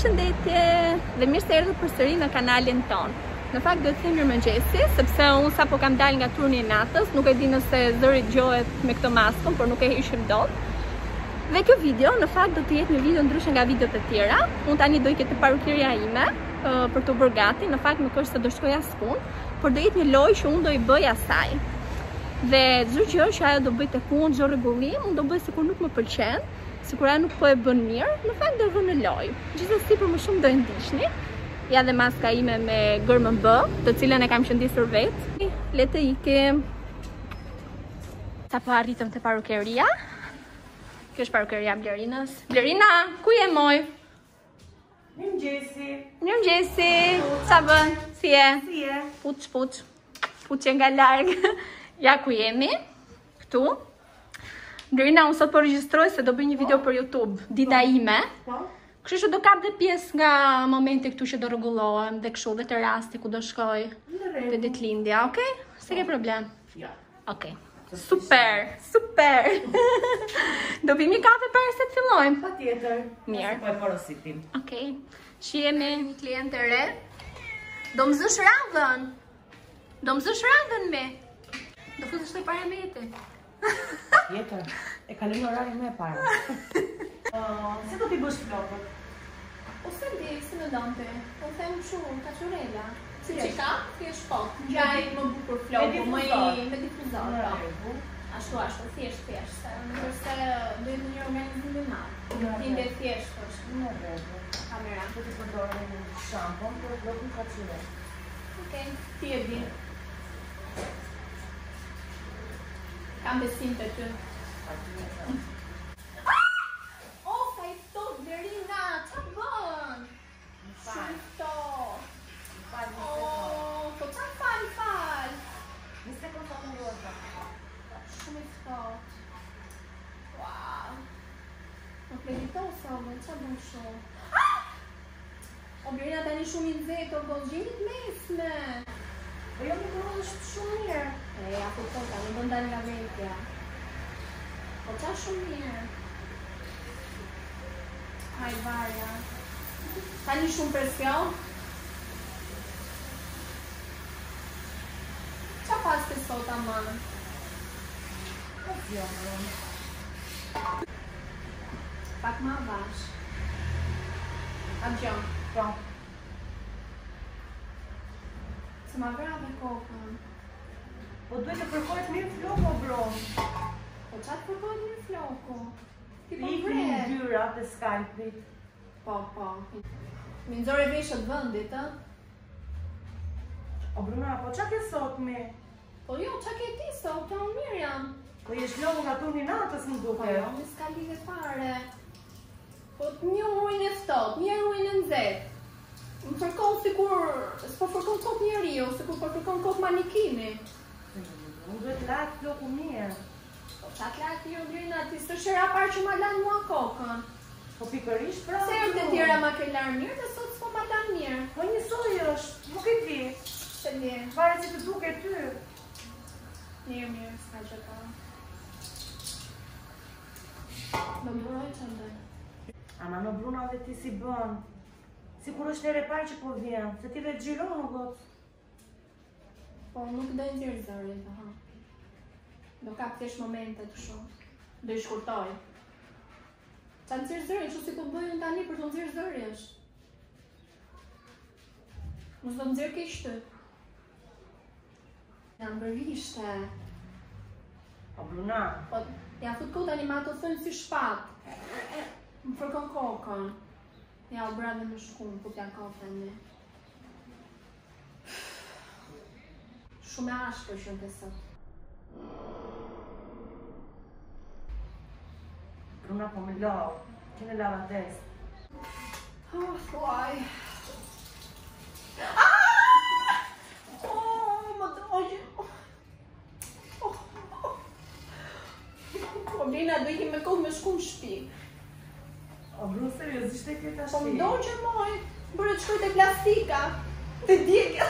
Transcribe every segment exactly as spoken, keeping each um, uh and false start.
Përshëndetje dhe mirë se erdhët përsëri në kanalin ton. Në fakt do të them mirëmëngjesi, sepse unë sapo kam dalë nga turni i natës, nuk e di nëse zëri dëgohet me këtë maskën, por nuk e heqim dot. Dhe kjo video në fakt do të jetë një video ndryshe nga videot e tjera. Unë tani do ikë te parukiria ime uh, për të bërë gati. Në fakt nuk është se do shkoj askund, por do jetë një lojë që unë do i bëj asaj. Dhe çdo gjë që ajo do bëj tek unë, çdo rregullim, unë do bëj sikur nuk më pëlqen. Sikur ajo nuk po e bën mirë, në fakt do vënë në lojë. Gjithsesi për më shumë do e ndiqni. Ja dhe maska ime me gërmën B, të cilën e kam qëndisur vetë. Le të ikim. Sapo arritëm te parukeria. Kjo është parukeria Blerinës. Blerina, ku je moj? Mirëmëngjesi. Mirëmëngjesi. Sa bën? Si je? Si je? Puç, puç. Puçje nga larg. Ja ku jemi. Këtu. Blerina, unë sot po regjistroj se do bëj një video për YouTube, dita ime. Kështu që do kap dhe pjesë nga momenti këtu që do rregullohem dhe kështu dhe të rasti ku do shkoj te ditëlindja, okay? Se ke problem? Ja. Okay. Super, super. Do pim një kafe para se të fillojmë? Patjetër. Mirë. Po e porositim. Okay. Shihemi një klient e re. Do më zësh radhën. Do më zësh radhën me. Do futesh te paramete. Tjetër, e kalojmë orarin më e parë. Uh, si do t'i bësh flokët? O se di, si në donte. Po them shumë, kachurela. Si që ka, ti është pot. Gjaj më bukur floku, më i me difuzor. Ashtu, ashtu, thjesht, thjesht. Nëse do jetë një organizim i madh. Tinde thjesht është. Në rregull. Kamera. Do të përdorë një shampon për flokën kachurel. Okej, ti e di. Kam besim të ty. O, ka i thot, Blerina, qa bën? Shumë thot. O, po qa fal, fal? Një sekund të të njërë. Shumë i thot. Wow. Më kredito sa, më qa bën shumë. O, Blerina, tani shumë i nxehtë, po gjinit mesme. Po jo më bërë është shumë mirë. E, ja ku toka, në bënda nga vetja. Po qa shumë mirë. Haj, varja. Ka një shumë presion. Qa pas të sot amanë? Po jo më. Pak ma vash. A gjon. Po. Se ma grave kokën. Po duhet të kërkojt mirë floko, bro. Po qa të përkojt një floku? Ti po Ikri vre. në dyra të Skype-it. Po, po. Mi nëzore veshët vëndit, ë? O Bruna, po qa ke sot me? Po jo, qa ke ti sot, ta unë mirë jam. Po jesh lomu nga turni natës më duke. Po jo, mi s'ka lidhe fare. Po një ujnë e ftot, një ujnë e nxehtë. Më fërkon sikur, s'po fërkon kot njeriu, sikur po fërkon kot manikini. Unë duhet lajtë floku mirë. Po qa t'lajtë jo, Blerina, ti s'të shëra parë që ma lanë mua kokën. Po pikërisht pra. Se herë të tjera ma ke larë mirë dhe sot s'po ma lanë mirë. Po njësoj është, nuk e di. Se di. Pare që të duke ty. Mirë, mirë, s'ka që ka. Do mburoj që ndoj. Ama në Bruna dhe ti si bën. Si kur është nere parë që po vjen, se ti dhe gjiro në gotë. Po nuk do i nxjerë zërin, aha. Do kap thjesht momente të shumë. Do i shkurtoj. Qa nxjerë zërin, që si po bëjnë tani për të nxjerë zëri është. Mos do nxjerë ke shtë. Janë bërvishte. O Bruna. Po, ja fut kot tani ma ato thënë si shpat. Më fërkon kokën. Ja, u brave në shkumë, ku t'ja kafe një. Shumë e ashpër shumë të sot. Bruna po me lau, që në lava des. Oh, thuaj. Aaaa! Oh, më dojë. Oh, oh. Po, Blerina, do ikim me kohë me shku në shpi. O Bruna, seriosisht e këtë Po, ashti. më dojë që moj. Bërë të shkoj të plastika. Të djekë.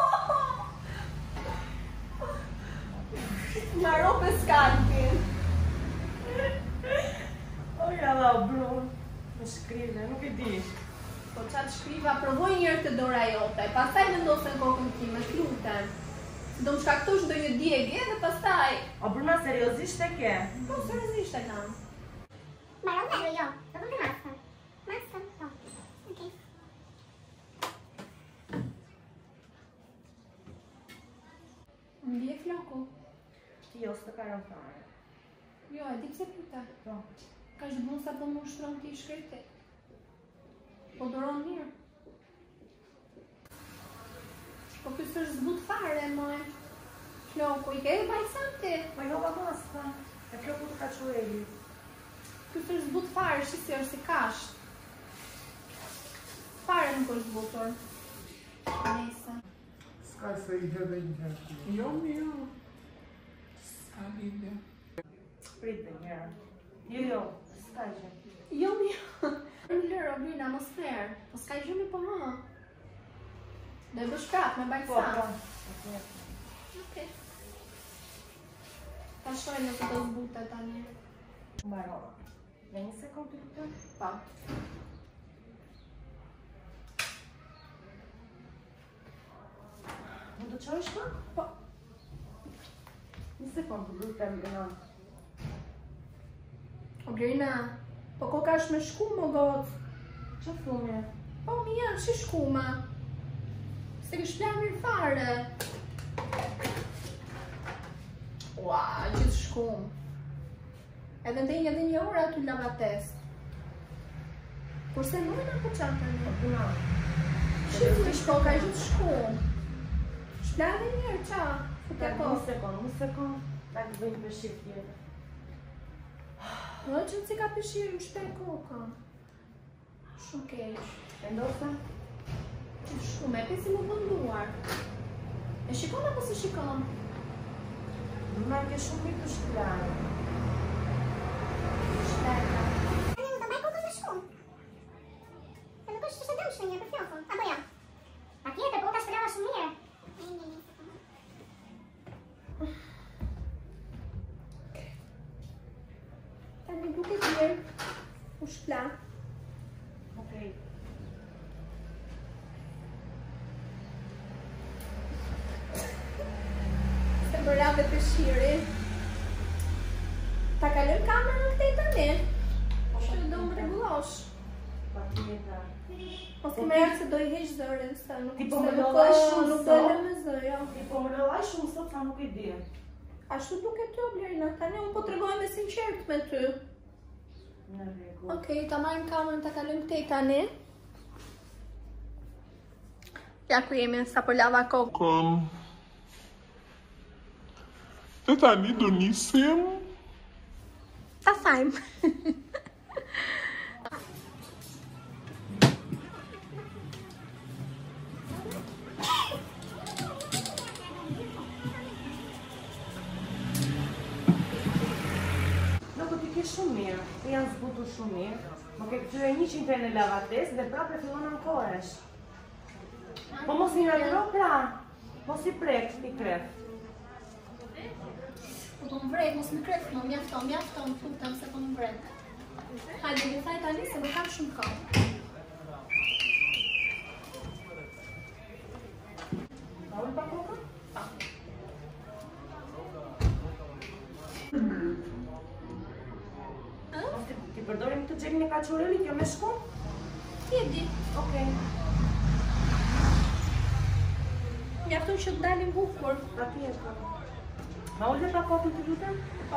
Ma rope skalpin. O ja la Bruna. Më shkrille, nuk e di. Po qatë shkriva, provoj njërë të dora jote, pastaj vendose në kokën time, të lutem. Do më shkaktosh ndonjë djegje dhe pastaj... O Bruna, seriozisht e ke? Po, seriozisht e kam. Mbaron dhe jo, do të maskën. Maskën, po. Okej. Më bje floku. Jo, s'të karën fare. Jo, e di pse pyta. Po. Ka zhbun sa po më ushtron ti shkreti. Po duron mirë. Po ky s'është zbut fare, moj. Floku, i ke edhe bajsante. Ma jo va maska. E floku të kaqueli. Ky s'është zbut fare, shi si është si kasht. Fare nuk është zbutur. Nese. S'ka se i hedhe një herë. Jo, jo. S'ka lidhje. Prit dhe njërë. Jo, jo, s'ka gjë. Jo, jo. Në lërë, o Brina, mos therë. Po s'ka gjumi po më. Do e bësh prap me Po, bajsa. po. Okej. Ta shoj nëse do zbutet tani. Mbarova. Në një sekund të lutem? Po. Më të qojsh ma? Po. Një sekund të lutem, Bruna. O Brina, po koka është me shkumë o gotë. Që thume? Po mi janë, shi shkuma. Se kështë plan mirë fare. Ua, gjithë shkumë. Edhe ndenjë edhe një orë aty lavates. Kurse nujnë apo qatë të një? Bruna. Shqipë të shkoka e gjithë shkumë. Shplan dhe njërë, qa? Fute Një ko. sekund, një sekund. Ta të bëjmë pëshirë tjetë. Në që në si ka pëshirë, më shpej koka. Shumë kesh. E ndosa? Shumë, e pesi më bënduar. E shikon apo se shikon? Bruna, ke shumë mirë të shklarë. Shpeka. Tani do mbaj kokën me shkumë. Se nuk është të dëmshme një për flokun, apo jo? Patjetër, po ka shpërava shumë mirë. Një, një, një. Tani duke mirë. U shpla. Okej. Se bëra dhe pëshiri. Ta kaloj kamerën në këtej tani. Që do më rregullosh. Pa tjetër. Mos të merë se do i heq zërin, se nuk Ti po se më nuk lodhaj po- shumë nuk sot. do le me zë, jo. Ti po më rëllaj shumë sot sa nuk i di. Ashtu duke ty, Blerina, tani unë po të regoj me sinqert me ty. Në rregull. Okej, ta marrim kamerën, ta kalojmë këtej tani. Ja ku jemi, sa po lava kokë. Kon... Dhe tani do nisim... Ta fajmë. Nuk ti ke shumë mirë, ti janë zbutur shumë mirë. Më ke këtyre njëqind në lavates dhe prapë fillon ankohesh. Po mos një natëro pra, mos i prek, i krep. Po po më vret, mos më krep, më mjafton, mjafton, futem se po më vret. Hajde, më thaj tani se më kam shumë kohë. Pa unë pa kokën? Mos ti, ti përdorim të gjelin e kaçureli, kjo me shkum? Ti e di. Okej. Mjafton që të dalim bukur. Pa tjetër. Ma ullë pa kokën të lutem? Po.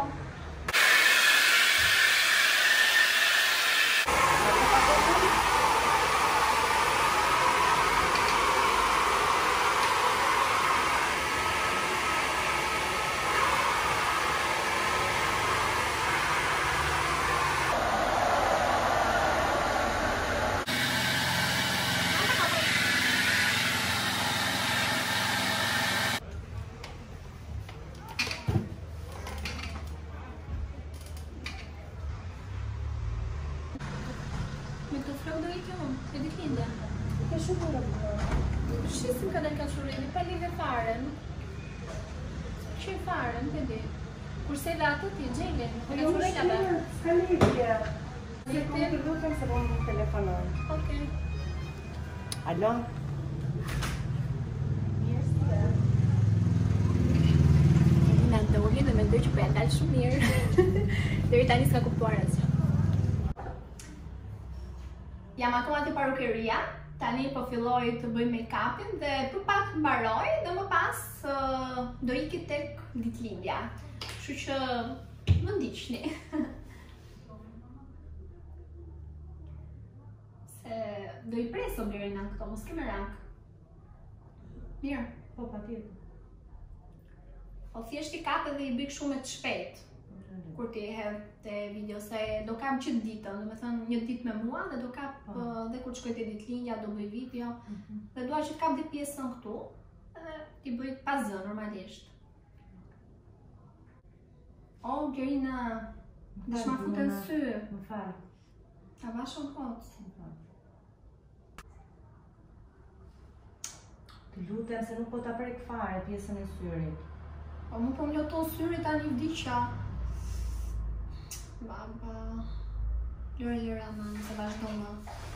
Me të flok do i të unë, e ditë lindja. Ke shumë rëmë. Shisim ka dalë ka shureni, pa lidhe fare. Që i fare, në të di. Kurse edhe ato ti, gjelin, e ka shurelave. S'ka lidhje. Lidhje? Të lutem se po më telefonoj. Okej. Alo? Në ndonjë dhe mendoj që po ja dal shumë mirë. Deri tani s'ka kuptuar asgjë. Jam akoma te parukeria. Tani po filloj të bëj make-upin dhe për pak mbaroj dhe më pas uh, do iki tek ditëlindja. Kështu që më ndiqni. Se do i pres Oblerina këto, mos ke merak. Mirë. Po, patjetër. Po thjesht i kap edhe i bëj kështu me të shpejt. Kur ti hedh te video se do kam qit ditën, do të thënë një ditë me mua dhe do kap uh, dhe kur shkoj te ditëlindja do bëj video. Mm -hmm. Dhe dua që të kap dhe pjesën këtu edhe ti bëj pa zë normalisht. O, Oblerina, dish ma futen sy. Më fal. Ta vashën kot. Të lutem se nuk po ta prek fare pjesën e syrit. Po mu po më loton syrit tani vdiqja. Baba. Lëre lëre ama, se vazhdo më.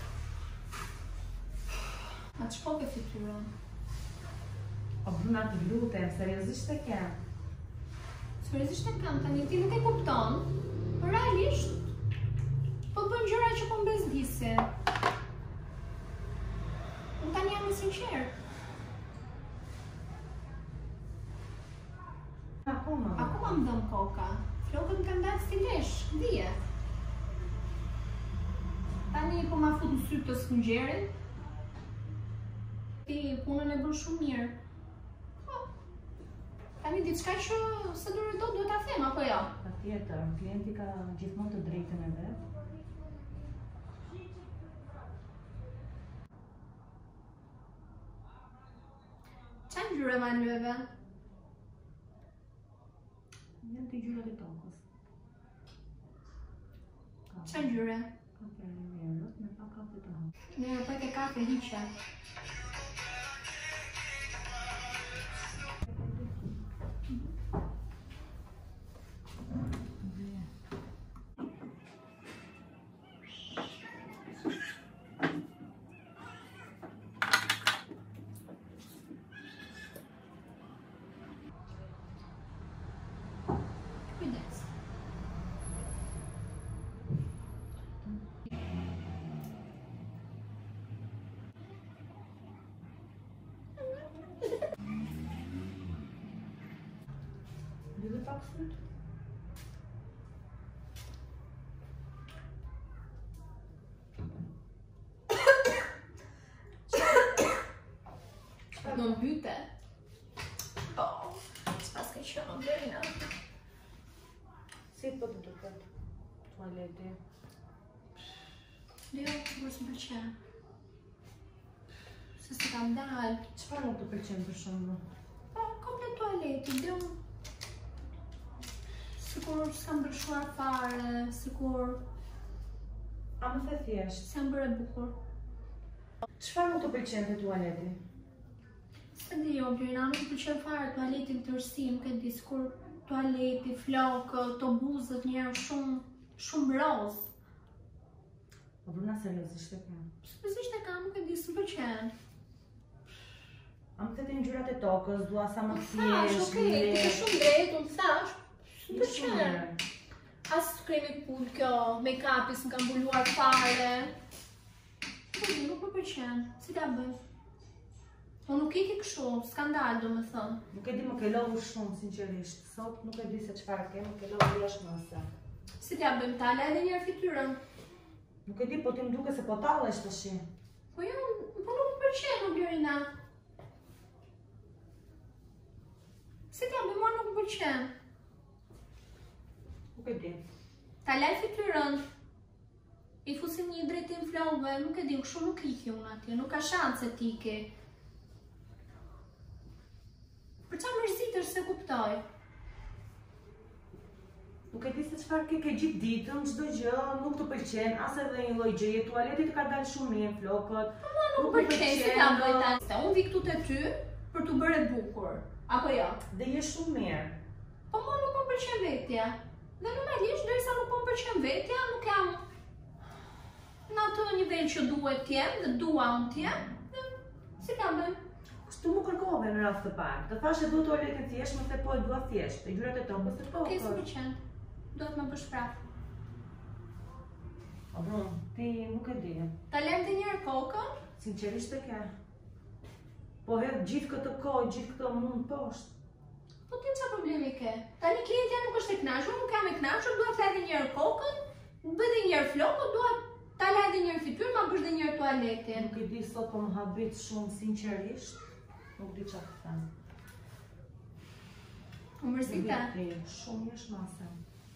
Ma të shpo ke fytyrën? O, Bruna, të lutem, seriozisht e kem. Seriozisht e kam, tani ti nuk e kupton. Realisht, po bën gjëra që po mbezdisin. Unë tani jam i sinqerë. Akoma? Akoma më dëm koka. Flokët më kanë dalë stilesh, dhije. Tani po ma fut në sy të sfungjerin. Ti punën e bën shumë mirë. Po. Tani diçka që se dore do duhet ta them, apo jo? Patjetër, klienti ka gjithmonë të drejtën e vet. Qa ngjyre ma lyeve? Janë të ngjyrat e tokës. Qa ngjyre? Kafe e verët me pak kafe të hapur. Ne po ke kafe hiqe. Kujdes. Lidhe pak syt. Në mbyte. Po, s'pas ka qenë Oblerina. Si po të duket tualeti? Jo, kur s'm pëlqen. Se si kam dalë. Çfarë nuk të pëlqen për shembull? Po, komplet tualeti, dhe unë sikur s'kam ndryshuar fare, sikur A më the thjesht, s'jam bërë e bukur. çfarë nuk të pëlqen te tualeti? Se di, Oblerina, nuk pëlqen fare tualeti në tërësi, nuk e di, sikur tualeti, flokët, to buzët njerë shumë, shumë roz. Po Bruna, seriozisht e kem. Seriozisht e kam, nuk e di, s'm pëlqen. A më the te ngjyrat e tokës, dua sa më Thash, thjesht, okej, ti ke shumë drejt, unë thash, s'm Ishte shumë pëlqen. mirë. As kremi pull kjo, make-upi s'm ka mbuluar fare. Nuk e di, nuk më pëlqen, si ta bëj? Po nuk iki kështu, skandal do me thënë. Nuk e di, më ke lodhur shumë, sinqerisht. Sot nuk e di se çfarë ke, më ke lodhur jashtëmase. Si t'ja bëjmë tala edhe njërë fytyrën? Nuk e di, po ti më duke se po tallesh tash. Po jo, po nuk më pëlqen Oblerina. Si t'ja bëjmë, mua nuk më pëlqen. Nuk e di. Ta laj fytyrën. I fusim një drejtim flowve, nuk e di, kështu nuk iki unë atje, nuk ka shanse t'iki. Për qa mërzitër se kuptoj? Nuk e di se çfarë ke ke gjithë ditën, çdo gjë nuk të pëlqen, as edhe një lloj gjëje. Tualeti të ka dalë shumë mirë, flokët. Po mua nuk më pëlqen, si ta bëj tani? Unë vi këtu te ty për t'u bërë e bukur, apo jo? Dhe je shumë mirë. Po mua nuk më pëlqen vetja. Dhe normalisht, derisa nuk më pëlqen vetja, nuk jam në atë nivel që duhet t'jem, dhe dua unë t'jem, dhe Si ka bën? Kështu më kërkove në rast të parë. Të thashe duhet toaletin thjesht, më the po e dua thjesht. E gjyrat e tokës të tokës. Okej, s'më pëlqen. Duhet më bësh prapë. O bro, ti nuk e di. Ta lëm të njërë kokën? Sinqerisht e ke. Po hedh gjithë këtë kohë, gjithë këtë mund poshtë. Po ti çfarë problemi ke? Tani klientja nuk është e kënaqur, nuk kam e kënaqur, dua të lajë njërë kokën, bëj dhe njërë flokë, dua ta lajë dhe njërë fytyrë, ma bësh dhe njërë tualetin. Nuk e di sot po më habit shumë sinqerisht. Nuk di çfarë të them. U mërzita? Shumë jesh mase.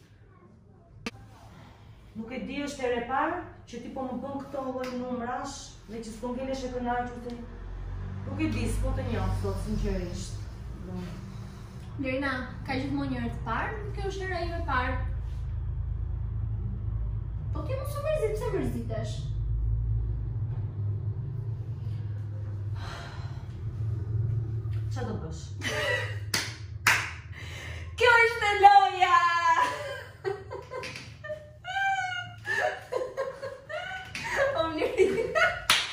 Nuk e di është e repar që ti po më bën këto lloj numrash dhe që s'po ngelesh e kënaqur ti. Nuk e di, s'po të njoh sot sinqerisht. Lerina, ka gjithmonë një herë të parë, kjo është hera ime e parë. Po ti mos u mërzit, pse mërzitesh? Çfarë do bësh? Kjo është e loja! O Lerina!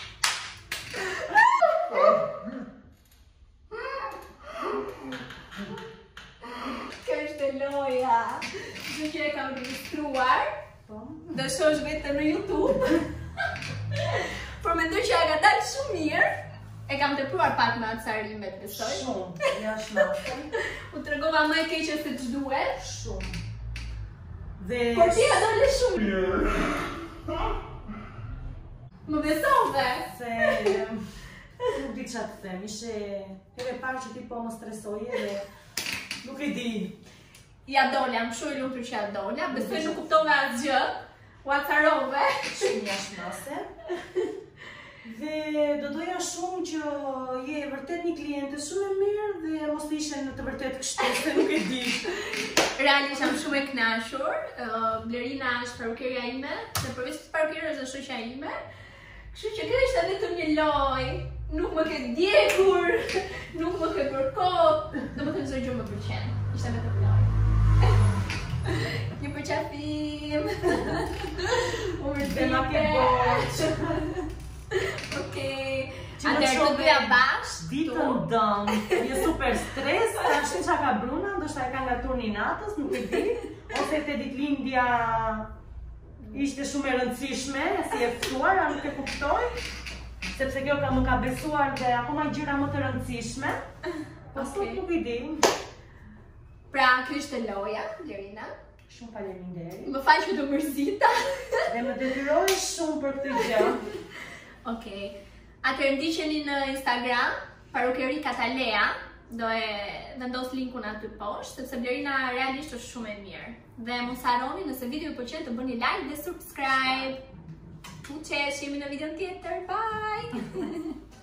Kjo është e loja! Gjë që e kam registruar, do shosh vetëm në YouTube. Por mendoj që ka dalë shumë mirë. E kam tepruar pak me atë sarimet, besoj. Shumë, jashtë natën. U tregova më e keqe se ç'duhet. Shumë. Dhe Por ti ka dalë shumë mirë. Më besove? se nuk di çfarë të them. Ishe herë e parë që ti po më stresoje dhe nuk e di. Ja dolja, më shumë i lumtur që ja dolja. Besoj nuk kuptove asgjë. U acarove. Shumë jashtë mase. Dhe do doja shumë që je vërtet një kliente shumë e mirë dhe mos të ishe në të vërtet kështu, se nuk e di. Realisht jam shumë e kënaqur. Uh, Lerina është parukera ime, dhe përveç të parukerës është shoqja ime. Kështu që kjo ishte vetëm një lojë. Nuk më ke djegur, nuk më ke përkop. Domethënë çdo gjë më pëlqen. Ishte vetëm lojë. Një përqafim. U Dhe ma ke boq. Okej. Që më Atëherë të shove dyja bashkë. Ditën dëmë, një super stres, ashtu që ka Bruna, ndoshta e ka nga turni natës, nuk e di. Ose te ditëlindja ishte shumë e rëndësishme, si e ftuar, a nuk e kuptoj. Sepse kjo ka më ka besuar dhe akoma gjëra më të rëndësishme. Po sot Okej. nuk i di. Pra, kjo ishte loja, Lerina. Shumë faleminderit. Më fal që të mërzita. Dhe më detyroj shumë për këtë gjë. Okej. Atëherë ndiqeni në Instagram, parukeri Katalea. Do e vendos linkun aty poshtë, sepse Lerina realisht është shumë e mirë. Dhe mos harroni nëse video ju pëlqen të bëni like dhe subscribe. U qeshim në video tjetër. Bye!